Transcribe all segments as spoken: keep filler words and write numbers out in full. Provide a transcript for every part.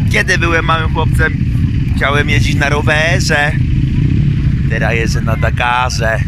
Kiedy byłem małym chłopcem, chciałem jeździć na rowerze. Teraz jeżdżę na Dakarze.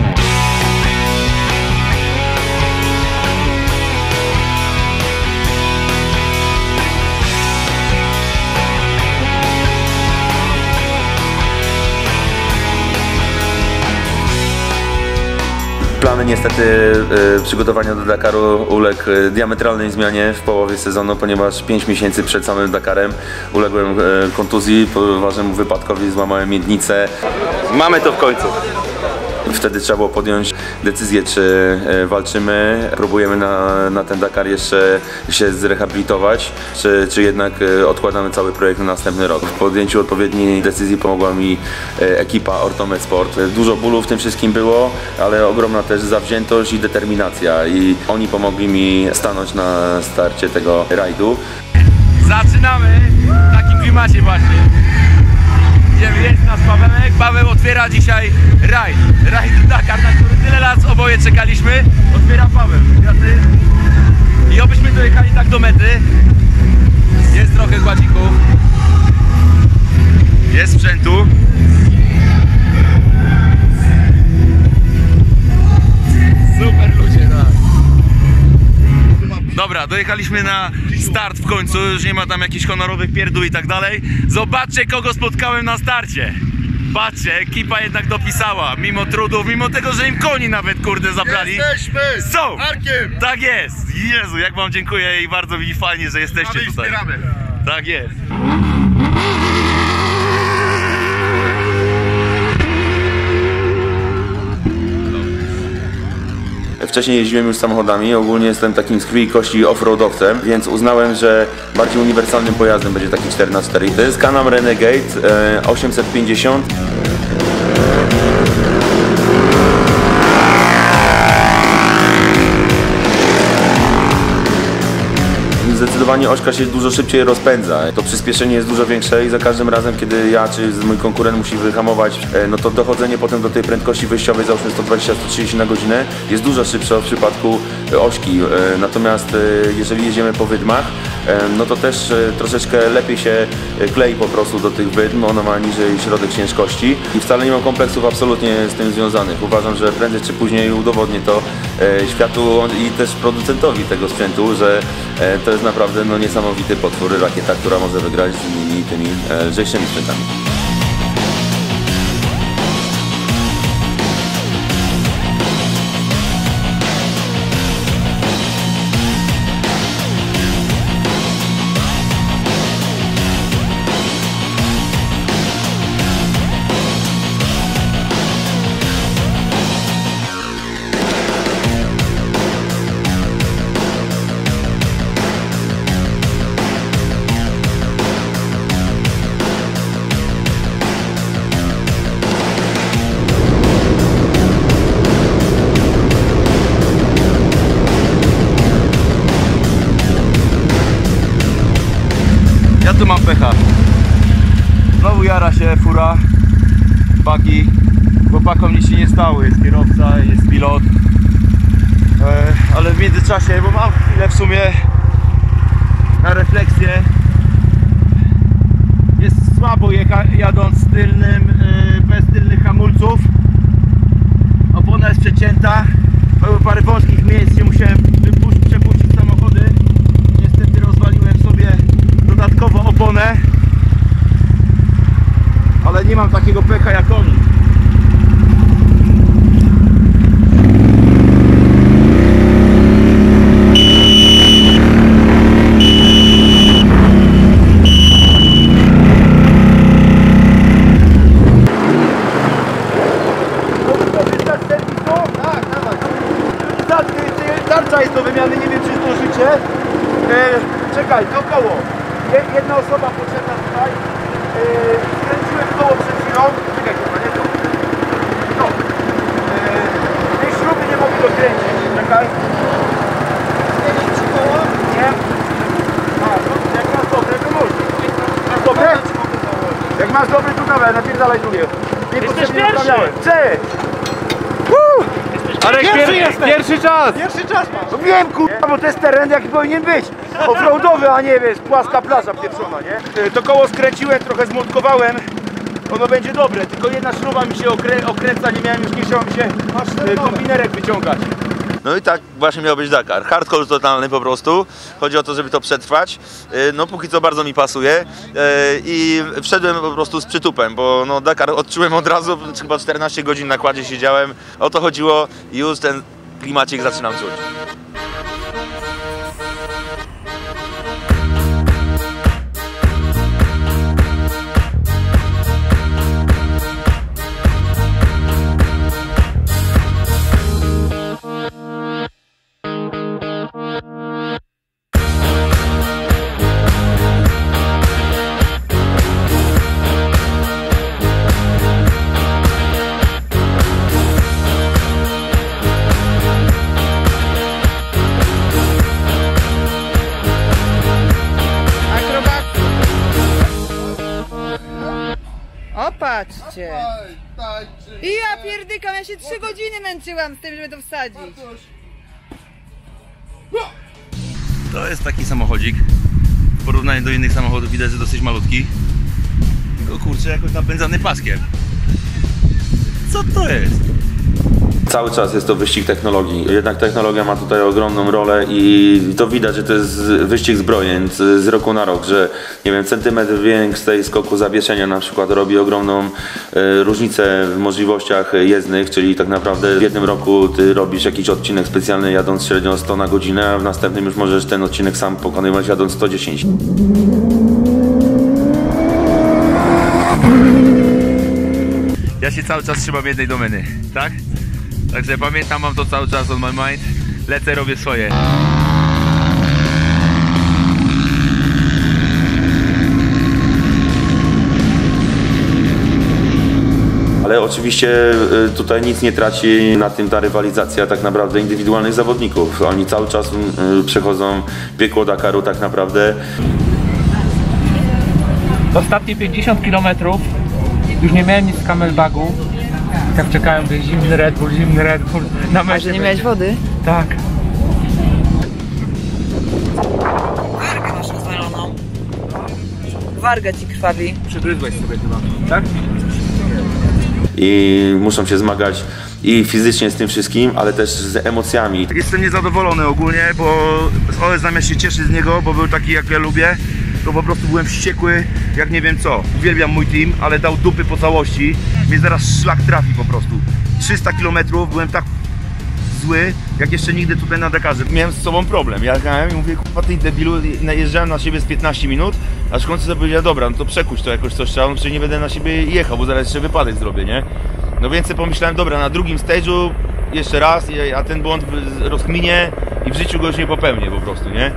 Plany niestety y, przygotowania do Dakaru uległ diametralnej zmianie w połowie sezonu, ponieważ pięć miesięcy przed samym Dakarem uległem y, kontuzji, poważnemu wypadkowi, złamałem miednicę. Mamy to w końcu. Wtedy trzeba było podjąć decyzję, czy y, walczymy, próbujemy na, na ten Dakar jeszcze się zrehabilitować, czy, czy jednak y, odkładamy cały projekt na następny rok. W podjęciu odpowiedniej decyzji pomogła mi y, ekipa Ortomed Sport. Dużo bólu w tym wszystkim było, ale ogromna też zawziętość i determinacja i oni pomogli mi stanąć na starcie tego rajdu. Zaczynamy w takim klimacie właśnie. Jest nas Pawełek. Paweł otwiera dzisiaj rajd. Rajd Dakar, na który tyle lat oboje czekaliśmy. Otwiera Paweł. I obyśmy dojechali tak do mety. Jest trochę gładzików. Jest sprzętu. Super ludzie, no. Dobra, dojechaliśmy na start w końcu, już nie ma tam jakichś honorowych pierdół i tak dalej. Zobaczcie, kogo spotkałem na starcie. Patrzcie, ekipa jednak dopisała, mimo trudów, mimo tego, że im koni nawet kurde zabrali. Jesteśmy! Są! Arkiem! Tak jest! Jezu, jak wam dziękuję i bardzo mi fajnie, że jesteście tutaj. Wspieramy. Tak jest. Wcześniej jeździłem już samochodami, ogólnie jestem takim z krwi i kości offroadowcem, więc uznałem, że bardziej uniwersalnym pojazdem będzie taki cztery na cztery. To jest Can-Am Renegade e, osiemset pięćdziesiąt. Zdecydowanie ośka się dużo szybciej rozpędza. To przyspieszenie jest dużo większe i za każdym razem, kiedy ja czy mój konkurent musi wyhamować, no to dochodzenie potem do tej prędkości wyjściowej, załóżmy sto dwadzieścia do stu trzydziestu na godzinę, jest dużo szybsze w przypadku ośki. Natomiast jeżeli jedziemy po wydmach, no to też troszeczkę lepiej się klei po prostu do tych wydm, ona ma niżej środek ciężkości i wcale nie mam kompleksów absolutnie z tym związanych. Uważam, że prędzej czy później udowodnię to światu i też producentowi tego sprzętu, że to jest naprawdę no, niesamowity potwór, rakieta, która może wygrać z innymi tymi e, lżejszymi sprzętami. Ja tu mam pecha. Znowu jara się fura, bagi. Chłopakom nic się nie stało, jest kierowca, jest pilot. E, ale w międzyczasie, bo mam chwilę w sumie na refleksję. Jest słabo jadąc tylnym, e, bez tylnych hamulców. Opona jest przecięta. Były parę wąskich miejsc, gdzie musiałem wypuścić, przepuścić samochody. Niestety rozwaliłem sobie dodatkowo oponę, ale nie mam takiego pecha jak oni. Tarcza jest do wymiany, nie wiem czy zdążycie. E, czekaj, dookoło. Jedna osoba potrzebna tutaj. Yy, skręciłem koło przed chwilą. Czekaj, chyba nie to. No. Yy, tej śruby nie mogę dokręcić. Czekaj. Zmienić koło? Nie. A, no, jak masz dobre, to można. Masz dobre? Jak masz dobre, to dawaj, napierdalaj drugie. Niepotrzebnie naprawiałem. Cześć! Ale pierwszy, pierwszy czas! Pierwszy czas masz! No wiem kurwa, bo to jest teren jaki powinien być! offroadowy, a nie wiesz, płaska plaża pieprzona, nie? E, To koło skręciłem, trochę zmontowałem. Ono będzie dobre, tylko jedna śruba mi się okrę okręca, nie miałem już, nie chciał mi się e, kombinerek wyciągać. No i tak właśnie miał być Dakar. Hardcore totalny po prostu. Chodzi o to, żeby to przetrwać. Yy, No póki co bardzo mi pasuje. Yy, I wszedłem po prostu z przytupem, bo no Dakar odczułem od razu, chyba czternaście godzin na kładzie siedziałem. O to chodziło i już ten klimacik zaczynam czuć. O, patrzcie. I ja pierdykam, ja się trzy godziny męczyłam z tym, żeby to wsadzić. To jest taki samochodzik. W porównaniu do innych samochodów widać, że dosyć malutki. No kurczę, jakoś napędzany paskiem. Co to jest? Cały czas jest to wyścig technologii. Jednak technologia ma tutaj ogromną rolę i to widać, że to jest wyścig zbrojeń z, z roku na rok, że nie wiem, centymetr większej skoku zawieszenia na przykład robi ogromną e, różnicę w możliwościach jezdnych, czyli tak naprawdę w jednym roku ty robisz jakiś odcinek specjalny jadąc średnio sto na godzinę, a w następnym już możesz ten odcinek sam pokonywać jadąc sto dziesięć. Ja się cały czas trzymam jednej domeny, tak? Także pamiętam, mam to cały czas on my mind. Lecę, robię swoje. Ale oczywiście tutaj nic nie traci na tym ta rywalizacja tak naprawdę indywidualnych zawodników. Oni cały czas przechodzą piekło Dakaru tak naprawdę. Ostatnie pięćdziesiąt kilometrów już nie miałem nic z camelbagu. Tak czekałem, że zimny Red Bull, zimny Red Bull na mecie. A że nie miałeś wody? Tak. Wargę masz rozwaloną. Warga ci krwawi. Przygryzłeś sobie chyba, tak? I muszą się zmagać i fizycznie z tym wszystkim, ale też z emocjami. Jestem niezadowolony ogólnie, bo O S zamiast się cieszyć z niego, bo był taki jak ja lubię, to po prostu byłem wściekły jak nie wiem co. Uwielbiam mój team, ale dał dupy po całości. Mnie zaraz szlak trafi po prostu. trzysta kilometrów, byłem tak zły, jak jeszcze nigdy tutaj na Dakarze. Miałem z sobą problem. Ja jechałem i mówię, kurwa ty debilu, najeżdżałem na siebie z piętnaście minut, aż w końcu sobie powiedziałem, dobra, no to przekuć to jakoś coś trzeba, no przecież nie będę na siebie jechał, bo zaraz jeszcze wypadek zrobię, nie? No więc sobie pomyślałem, dobra, na drugim stage'u jeszcze raz, a ten błąd rozkminię i w życiu go już nie popełnię po prostu, nie?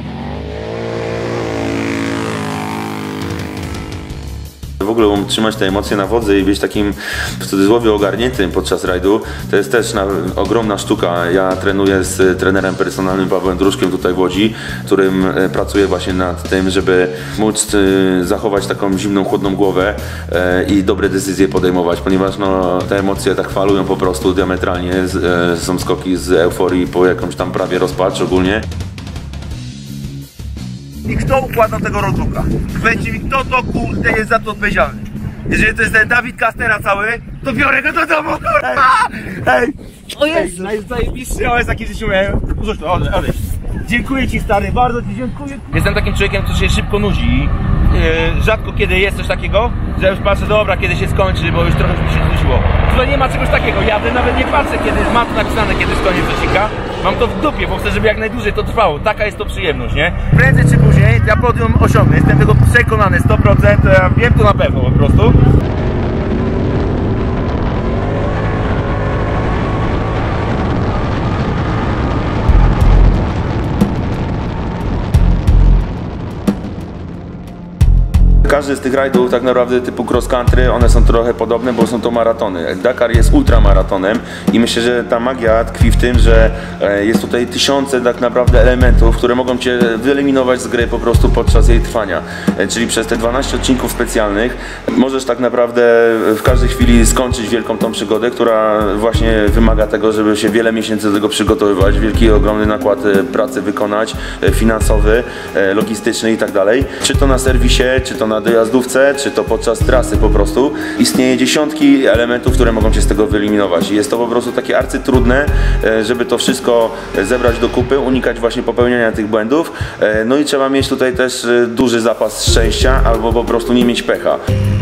W ogóle utrzymać te emocje na wodze i być takim w cudzysłowie ogarniętym podczas rajdu, to jest też na, ogromna sztuka. Ja trenuję z trenerem personalnym Pawłem Dróżkiem tutaj w Łodzi, którym pracuję właśnie nad tym, żeby móc zachować taką zimną, chłodną głowę i dobre decyzje podejmować, ponieważ no, te emocje tak falują po prostu diametralnie. Są skoki z euforii po jakąś tam prawie rozpacz ogólnie. I kto układa tego roadbooka? Będzie mi kto to kurde jest za to odpowiedzialny. Jeżeli to jest ten Dawid Kastera cały, to biorę go do domu, kurwa! Ej! O Jezu! Najzajebistszy O S jaki w życiu miałem. Rzuć to, odejdź. Dziękuję ci stary, bardzo ci dziękuję. Jestem takim człowiekiem, który się szybko nudzi. Yy, rzadko kiedy jest coś takiego, że już patrzę, dobra, kiedy się skończy, bo już trochę mi się znudziło. Tutaj nie ma czegoś takiego, jadę, nawet nie patrzę, kiedy mam to napisane, kiedy jest koniec odcinka. Mam to w dupie, bo chcę, żeby jak najdłużej to trwało. Taka jest to przyjemność, nie? Prędzej czy później ja podium osiągnę, jestem tego przekonany sto procent, ja wiem to na pewno po prostu. każdy z tych rajdów tak naprawdę typu cross country, one są trochę podobne, bo są to maratony. Dakar jest ultramaratonem i myślę, że ta magia tkwi w tym, że jest tutaj tysiące tak naprawdę elementów, które mogą Cię wyeliminować z gry po prostu podczas jej trwania. Czyli przez te dwanaście odcinków specjalnych możesz tak naprawdę w każdej chwili skończyć wielką tą przygodę, która właśnie wymaga tego, żeby się wiele miesięcy do tego przygotowywać, wielki, ogromny nakład pracy wykonać, finansowy, logistyczny i tak dalej. Czy to na serwisie, czy to na dojazdówce, czy to podczas trasy po prostu. Istnieje dziesiątki elementów, które mogą Cię z tego wyeliminować. I jest to po prostu takie arcytrudne, żeby to wszystko zebrać do kupy, unikać właśnie popełniania tych błędów. No i trzeba mieć tutaj też duży zapas szczęścia albo po prostu nie mieć pecha.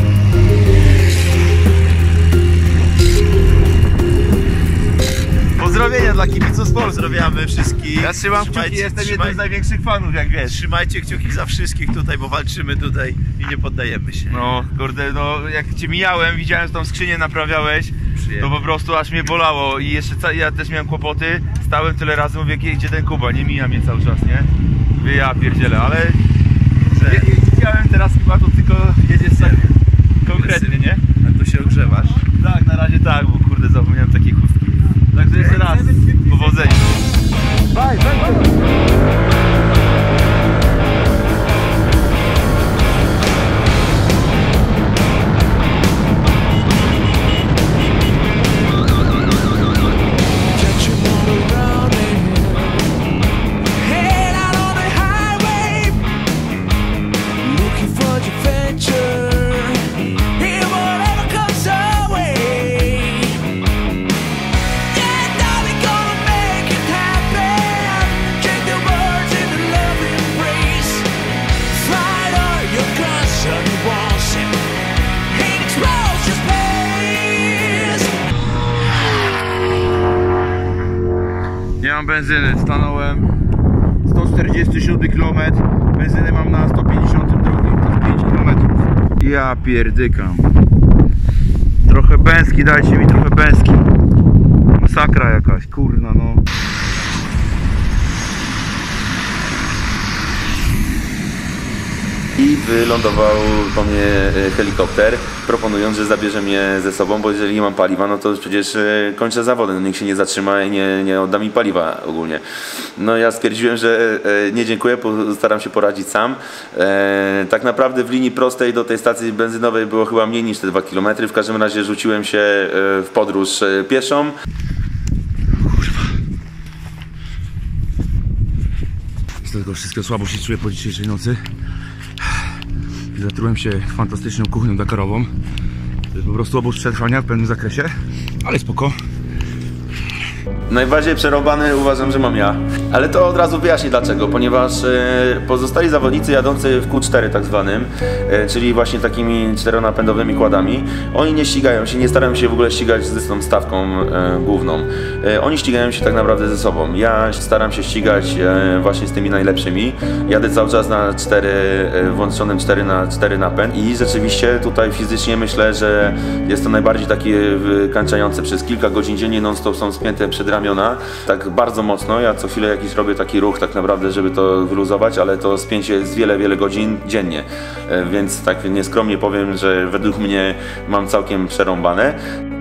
Pozdrowienia dla kibiców sportu. Pozdrawiamy wszystkich. Ja trzymam kciuki, jestem jednym z największych fanów, jak wiesz. Trzymajcie kciuki za wszystkich tutaj, bo walczymy tutaj i nie poddajemy się. No, kurde, no jak Cię mijałem, widziałem, że tą skrzynię naprawiałeś, Przyjemnie. to po prostu aż mnie bolało i jeszcze ca- ja też miałem kłopoty, stałem tyle razy, mówię, gdzie ten Kuba, nie mija mnie cały czas, nie? Mówię, ja pierdzielę, ale Że... je- widziałem teraz chyba to tylko jedziesz tak konkretnie, nie? A tu się ogrzewasz? Tak, na razie tak, bo kurde zapomniałem takiej chustki. Także jeszcze raz, powodzenia. Nie mam benzyny, stanąłem sto czterdziesty siódmy kilometr, benzyny mam na sto pięćdziesiątym drugim, to jest pięć kilometrów. Ja pierdykam. Trochę bęski, dajcie mi trochę bęski. Masakra jakaś, kurna no. I wylądował po mnie helikopter, proponując, że zabierze mnie ze sobą, bo jeżeli nie mam paliwa, no to przecież kończę zawody, no nikt się nie zatrzyma i nie, nie odda mi paliwa ogólnie. No ja stwierdziłem, że nie dziękuję, staram się poradzić sam. Tak naprawdę w linii prostej do tej stacji benzynowej było chyba mniej niż te dwa kilometry, w każdym razie rzuciłem się w podróż pieszą. Z tego wszystkiego słabo się czuję po dzisiejszej nocy. Zatrułem się fantastyczną kuchnią dakarową. To jest po prostu obóz przetrwania w pewnym zakresie, ale spoko. Najbardziej przerąbany uważam, że mam ja. Ale to od razu wyjaśnię dlaczego, ponieważ e, pozostali zawodnicy jadący w Q cztery tak zwanym, e, czyli właśnie takimi czteronapędowymi kładami, oni nie ścigają się, nie starają się w ogóle ścigać z tą stawką e, główną. E, oni ścigają się tak naprawdę ze sobą. Ja staram się ścigać e, właśnie z tymi najlepszymi. Jadę cały czas na cztery, e, włączonym cztery na cztery napęd i rzeczywiście tutaj fizycznie myślę, że jest to najbardziej takie wykańczające. Przez kilka godzin dziennie non-stop są spięte przedramiona, tak bardzo mocno. Ja co chwilę jakiś robię taki ruch tak naprawdę, żeby to wyluzować, ale to spięcie jest wiele, wiele godzin dziennie. E, więc tak nieskromnie powiem, że według mnie mam całkiem przerąbane.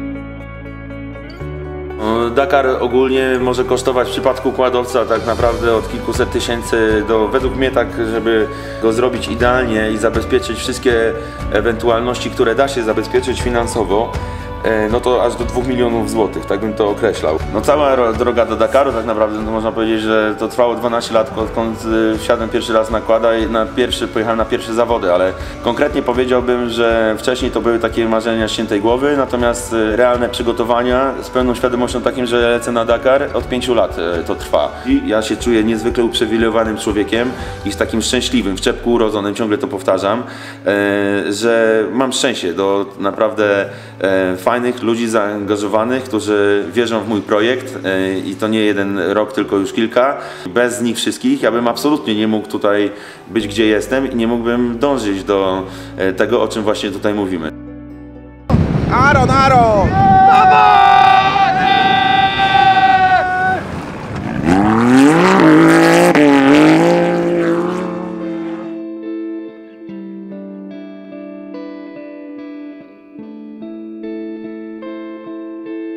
Dakar ogólnie może kosztować w przypadku kładowca tak naprawdę od kilkuset tysięcy do, według mnie tak, żeby go zrobić idealnie i zabezpieczyć wszystkie ewentualności, które da się zabezpieczyć finansowo, no to aż do dwóch milionów złotych, tak bym to określał. No cała droga do Dakaru tak naprawdę, no można powiedzieć, że to trwało dwanaście lat, odkąd wsiadłem pierwszy raz na quada i na pierwszy, pojechałem na pierwsze zawody, ale konkretnie powiedziałbym, że wcześniej to były takie marzenia ściętej głowy, natomiast realne przygotowania z pełną świadomością takim, że lecę na Dakar, od pięciu lat to trwa. I ja się czuję niezwykle uprzywilejowanym człowiekiem i z takim szczęśliwym, w czepku urodzonym, ciągle to powtarzam, że mam szczęście do naprawdę fajnych ludzi zaangażowanych, którzy wierzą w mój projekt i to nie jeden rok, tylko już kilka. Bez nich wszystkich ja bym absolutnie nie mógł tutaj być, gdzie jestem i nie mógłbym dążyć do tego, o czym właśnie tutaj mówimy. Aaron, Aaron!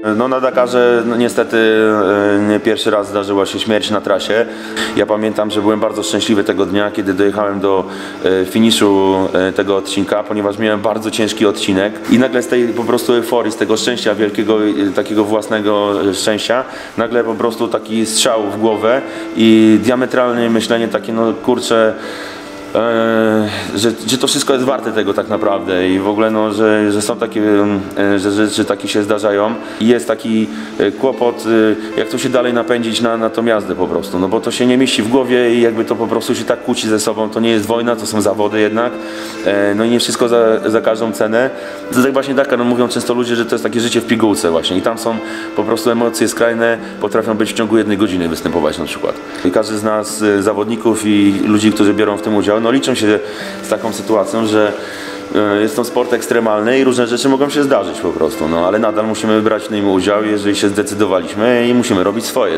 No na Dakarze no, niestety nie pierwszy raz zdarzyła się śmierć na trasie. Ja pamiętam, że byłem bardzo szczęśliwy tego dnia, kiedy dojechałem do finiszu tego odcinka, ponieważ miałem bardzo ciężki odcinek i nagle z tej po prostu euforii, z tego szczęścia wielkiego, takiego własnego szczęścia, nagle po prostu taki strzał w głowę i diametralne myślenie takie, no kurczę, Eee, że, że to wszystko jest warte tego tak naprawdę i w ogóle no, że, że są takie e, że rzeczy takie się zdarzają i jest taki e, kłopot, e, jak to się dalej napędzić na, na tą jazdę po prostu, no bo to się nie mieści w głowie i jakby to po prostu się tak kłóci ze sobą, to nie jest wojna, to są zawody jednak, e, no i nie wszystko za, za każdą cenę. To tak właśnie Dakar, no, mówią często ludzie, że to jest takie życie w pigułce właśnie i tam są po prostu emocje skrajne, potrafią być w ciągu jednej godziny występować na przykład. I każdy z nas, e, zawodników i ludzi, którzy biorą w tym udział, no liczą się z taką sytuacją, że jest to sport ekstremalny i różne rzeczy mogą się zdarzyć po prostu, no ale nadal musimy brać w nim udział, jeżeli się zdecydowaliśmy i musimy robić swoje.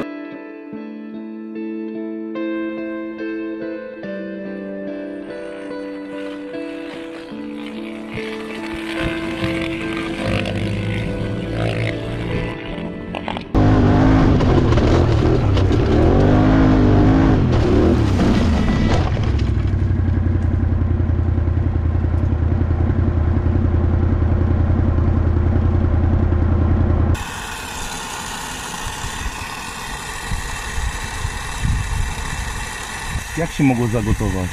Jak się mogło zagotować?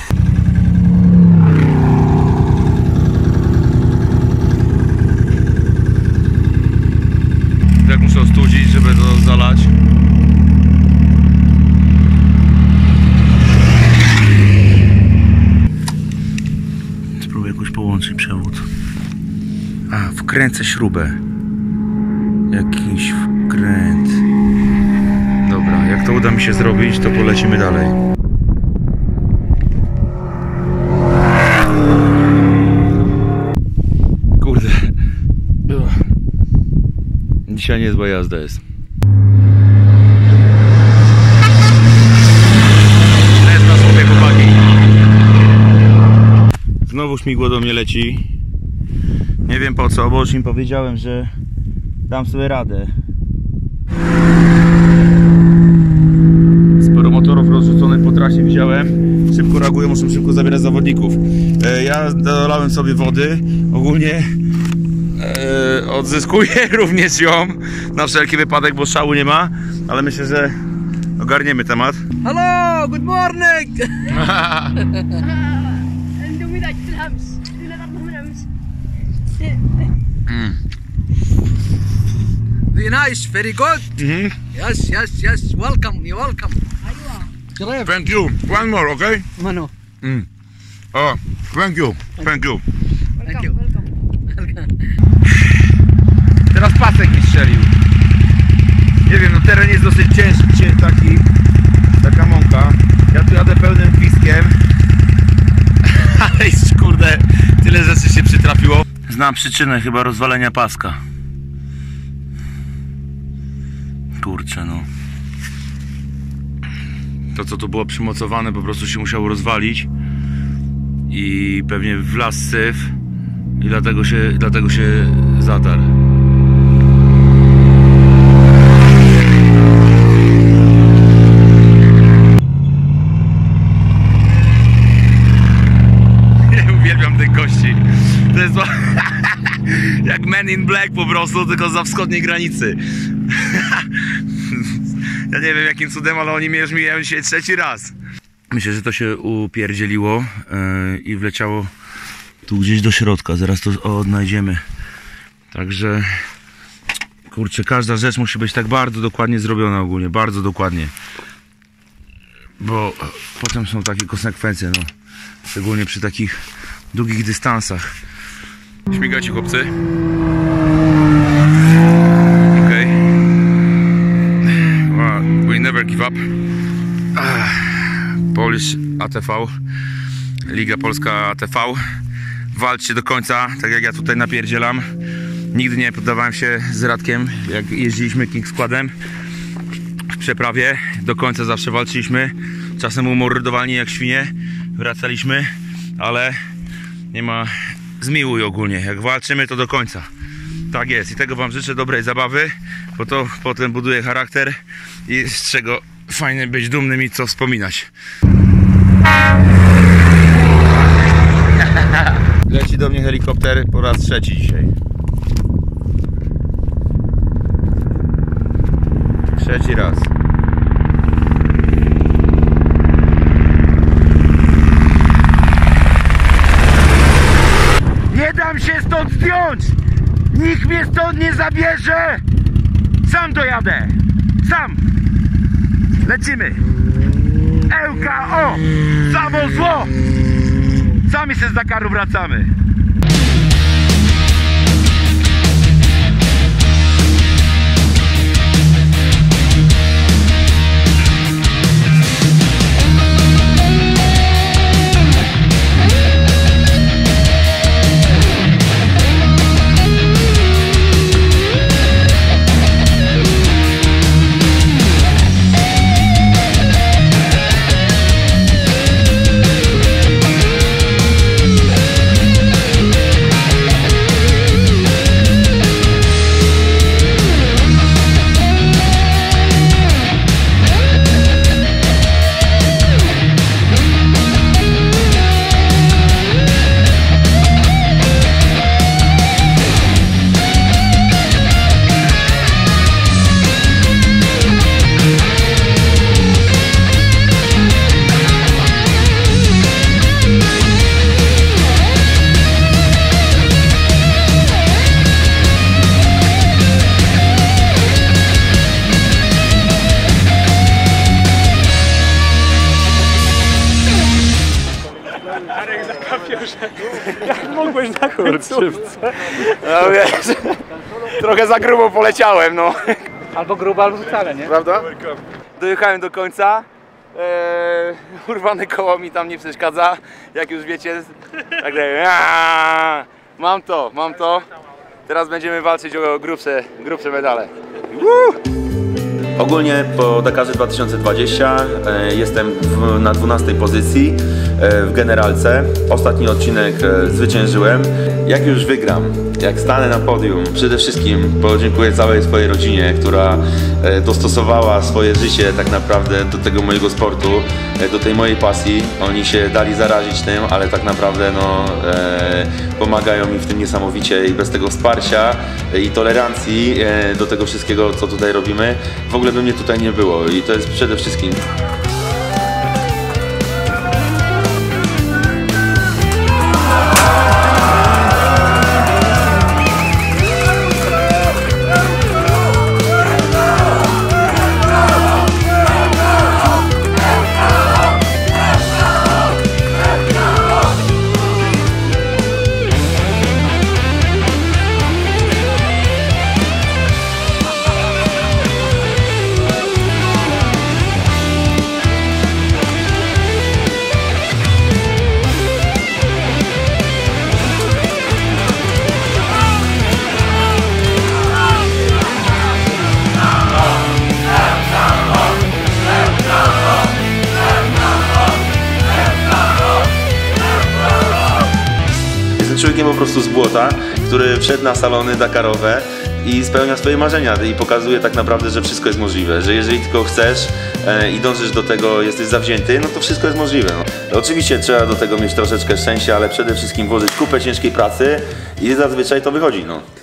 Tak muszę ostudzić, żeby to zalać. Spróbuję jakoś połączyć przewód. A, wkręcę śrubę. Jakiś wkręt. Dobra, jak to uda mi się zrobić, to polecimy dalej. Kurde. Dzisiaj niezła jazda jest. Jest na sobie, chłopaki. Znowu śmigło do mnie leci. Nie wiem po co, bo już im powiedziałem, że dam sobie radę. Sporo motorów rozrzuconych po trasie widziałem. Szybko reagują, muszą szybko zabierać zawodników. E, ja dolałem sobie wody. Ogólnie e, odzyskuję również ją na wszelki wypadek, bo szału nie ma. Ale myślę, że ogarniemy temat. Hello, good morning. Very nice, very good. Mhm. Yes, yes, yes. Welcome, you're welcome. Thank you. One more, okay? Mano. Mm. Oh, thank you. Thank you. Thank you. Teraz pasek mi strzelił. Nie wiem, no teren jest dosyć ciężki, taki, taka mąka. Ja tu jadę pełnym piskiem. Ale kurde, tyle rzeczy się przytrafiło. Znam przyczynę chyba rozwalenia paska. Kurczę, no. To, co tu było przymocowane, po prostu się musiało rozwalić. I pewnie wlazł syf. I dlatego się, dlatego się zatarł. Uwielbiam tych gości. To jest jak Men in Black po prostu, tylko za wschodniej granicy. Ja nie wiem jakim cudem, ale oni mnie już mijają dzisiaj trzeci raz. Myślę, że to się upierdzieliło yy, i wleciało tu gdzieś do środka. Zaraz to odnajdziemy. Także kurczę, każda rzecz musi być tak bardzo dokładnie zrobiona ogólnie. Bardzo dokładnie. Bo potem są takie konsekwencje, no. Szczególnie przy takich długich dystansach. Śmigajcie, chłopcy. Okej. Okay. We never give up. Polish A T V. Liga Polska A T V. Walczcie do końca, tak jak ja tutaj napierdzielam. Nigdy nie poddawałem się z Radkiem, jak jeździliśmy King Składem w przeprawie. Do końca zawsze walczyliśmy. Czasem umordowani jak świnie. Wracaliśmy, ale nie ma... Zmiłuj ogólnie, jak walczymy to do końca. Tak jest i tego wam życzę, dobrej zabawy, bo to potem buduje charakter i z czego fajnie być dumnym i co wspominać. Leci do mnie helikopter po raz trzeci dzisiaj. Trzeci raz. Nie dam się stąd zdjąć! Nikt mnie stąd nie zabierze! Sam dojadę! Sam! Lecimy! Ełka, o! Samo zło! Sami się z Dakaru wracamy! Jak mogłeś na końcówce? No wiesz, trochę za grubo poleciałem, no. Albo grubo, albo wcale, nie? Prawda? Dojechałem do końca. Eee, urwane koło mi tam nie przeszkadza, jak już wiecie. Także aaa, mam to, mam to. Teraz będziemy walczyć o grubsze, grubsze medale. Woo! Ogólnie po Dakarze dwa tysiące dwudziestym e, jestem w, na dwunastej pozycji e, w generalce. Ostatni odcinek e, zwyciężyłem. Jak już wygram, jak stanę na podium, przede wszystkim podziękuję całej swojej rodzinie, która e, dostosowała swoje życie tak naprawdę do tego mojego sportu, e, do tej mojej pasji. Oni się dali zarazić tym, ale tak naprawdę no, e, pomagają mi w tym niesamowicie i bez tego wsparcia e, i tolerancji e, do tego wszystkiego, co tutaj robimy, w ogóle by mnie tutaj nie było i to jest przede wszystkim. Człowiekiem po prostu z błota, który wszedł na salony dakarowe i spełnia swoje marzenia i pokazuje tak naprawdę, że wszystko jest możliwe, że jeżeli tylko chcesz e, i dążysz do tego, jesteś zawzięty, no to wszystko jest możliwe. No. Oczywiście trzeba do tego mieć troszeczkę szczęścia, ale przede wszystkim włożyć kupę ciężkiej pracy i zazwyczaj to wychodzi. No.